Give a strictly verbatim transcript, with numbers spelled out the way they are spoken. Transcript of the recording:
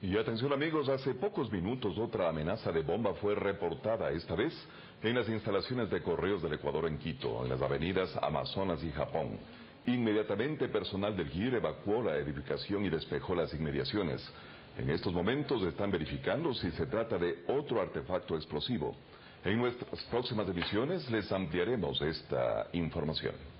Y atención amigos, hace pocos minutos otra amenaza de bomba fue reportada, esta vez en las instalaciones de Correos del Ecuador en Quito, en las avenidas Amazonas y Japón. Inmediatamente personal del G I R evacuó la edificación y despejó las inmediaciones. En estos momentos están verificando si se trata de otro artefacto explosivo. En nuestras próximas emisiones les ampliaremos esta información.